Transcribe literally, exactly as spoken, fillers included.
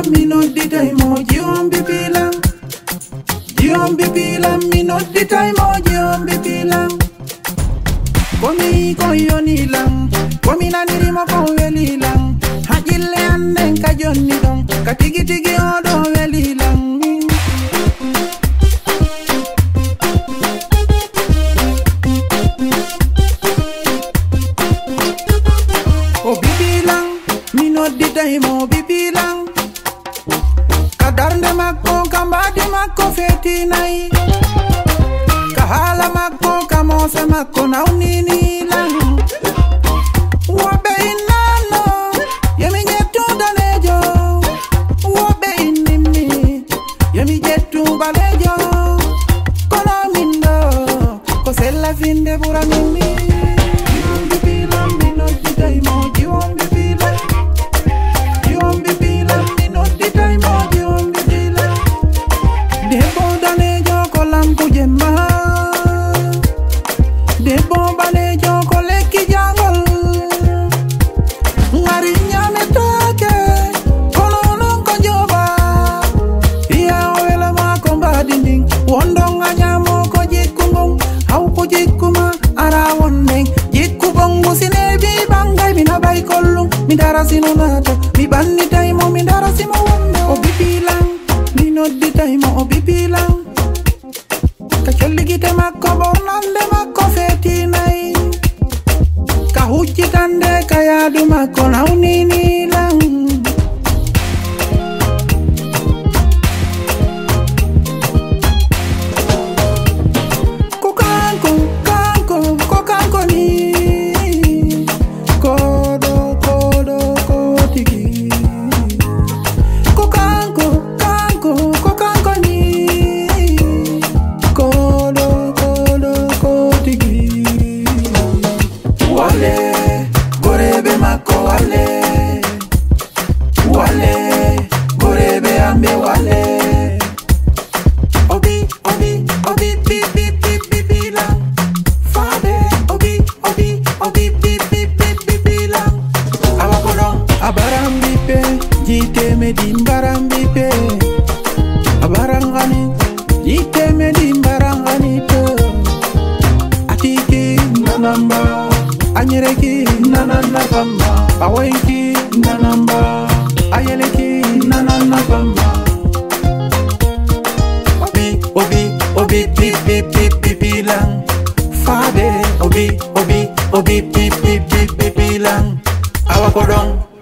me not the time, oh, you won't be feeling. You won't be feeling, me not the time, oh, you won't be feeling. Komi ko yoni lang, komi na niri mo ko weli lang. Hajile anden ka joni dong, ka tigi tigi odo weli lang. Oh bibi lang, me not the time, oh bibi lang. Kadarnde makko, kambadi makko feti nai. Kahala makko, kamose makko na unini lang. Wabe inano, yemi nyetu danejo. Wabe inimi, yemi jetu balejo. Kono mindo, kosela vinde pura mimi. You won't be feeling, me not the time, oh, you won't be feeling. You won't be feeling, me not the time, oh, you won't be feeling. Debo danejo kolam kujema. Debo balejo koleki jangol. Ngari nyame take, kono non konjoba. Iya wela ma komba dinding. Wondong anyamo ko jikumbong. Hau ko jikuma ara wondeng. Jikubong musine bi bangay binabay kolung. Midara sino nato, mi banni taimo midara simo wondo. Obi bilang, mi not di taimo obi bilang. Kacholli gite makko bornande makko feti nai. Kahuji kande kayadu makko naunini lang. Kokanko, kanko, kokanko ni. Kodo, kodo, kodigi. Kokanko, kanko, kokanko ni. Kodo, kodo, kodigi. Wale, gorebe mako wale. Wale, gorebe ambe wale. Obi, obi, obi, bi, bi, bi, bi, bi, lang. Fabe, obi, obi, obi, bi, bi, bi, bi, bi, lang. Awakodong, abarambipe, jite me dimbarambipe. Abarangani, jite me dimbarangani to. Atiki nanamba, anyereki nanana bamba. Awenki nanamba, ayeleki nanana bamba. Obi, obi, obi, bi, bi, bi, bi, bi, lang. Fabe, obi, obi, obi, bi, bi, bi, bi, bi, lang. Awakodong.